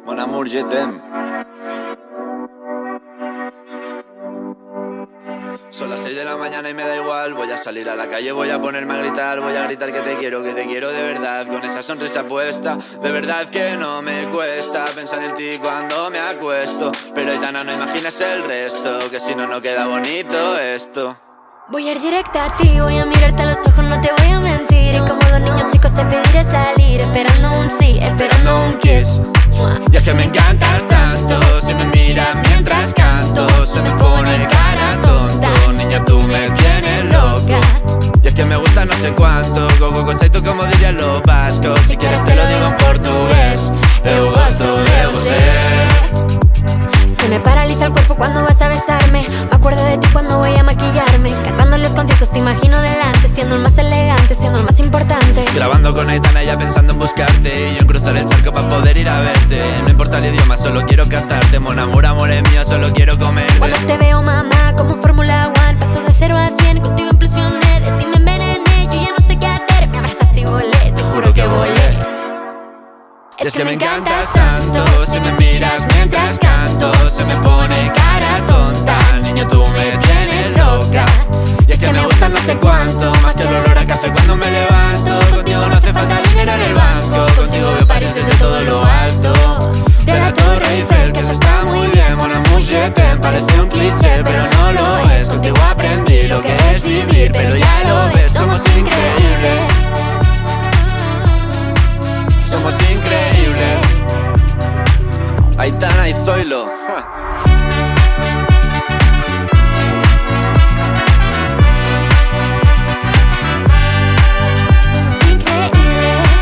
Mon amour, je t'aime. Son las 6 de la mañana y me da igual. Voy a salir a la calle, voy a ponerme a gritar. Voy a gritar que te quiero de verdad. Con esa sonrisa puesta, de verdad que no me cuesta pensar en ti cuando me acuesto. Pero Aitana, no imaginas el resto, que si no, no queda bonito esto. Voy a ir directa a ti, voy a mirarte a los ojos, no te voy a mentir. Y como dos niños chicos te pediré salir, esperando un sí, esperando un kiss. Y es que me encantas tanto, si me miras mientras canto, se me pone cara tonta. Niña, tú me tienes loca. Y es que me gusta no sé cuánto, gogo cochaito como dirían los vascos. Si quieres te lo digo en portugués, eu gosto de você. Se me paraliza el cuerpo cuando vas a besarme. Me acuerdo de ti cuando voy a maquillarme. Cantando en los conciertos te imagino delante, siendo el más elegante, siendo el más importante. Grabando con Aitana ya pensando en buscarte, y yo en cruzar el charco para poder ir a verte. No importa el idioma, solo quiero cantarte. Mon amour, amor es mío, solo quiero comerte. Cuando te veo, mamá, como Fórmula 1, paso de 0 a 100, contigo impresioné. De ti me envenené, yo ya no sé qué hacer. Me abrazaste y volé, te juro que volé. Y es que me encantas tanto, si me miras mientras canto, se me pone cara tonta. Niño, tú me tienes loca. Y es que me gusta no sé cuánto, más que el olor a café cuando me levanto. Contigo no hace falta dinero en el banco, contigo veo París desde todo lo alto. De la Torre Eiffel, que eso está muy bien. Mon amour, je t'aime, parece un cliché, pero no lo es. Contigo aprendí lo que es vivir, pero ya lo ves, somos increíbles. Somos increíbles. Aitana y Zoilo. Somos increíbles,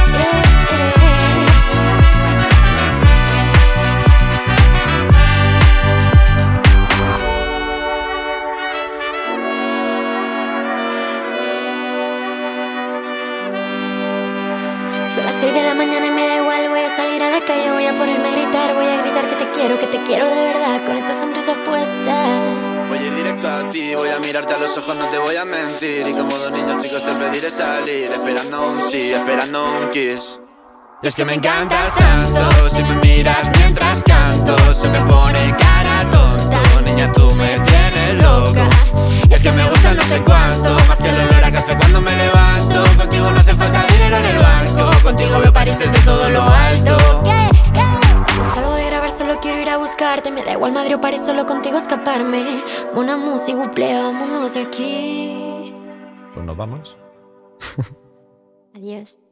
Son las 6 de la mañana y me da igual. Voy a salir a la calle, voy a ponerme a gritar. Voy a gritar que te quiero de verdad, con esa sonrisa puesta. Voy a ir directo a ti, voy a mirarte a los ojos, no te voy a mentir. Y como dos niños chicos te pediré salir, esperando un sí, esperando un kiss. Y es que me encantas tanto, si me miras mientras canto, se me pone cara tonta. Niña, tú me tienes loca. Y es que me gusta no sé cuánto, más que el olor a café cuando me levanto. Contigo no hace falta dinero en el banco, contigo veo París desde todo lo alto. Salgo de grabar, solo quiero ir a buscarte. Me da igual Madrid o París, solo contigo escaparme. Mon amour, s'il vous plaît, vámonos de aquí. Pues nos vamos. Adiós.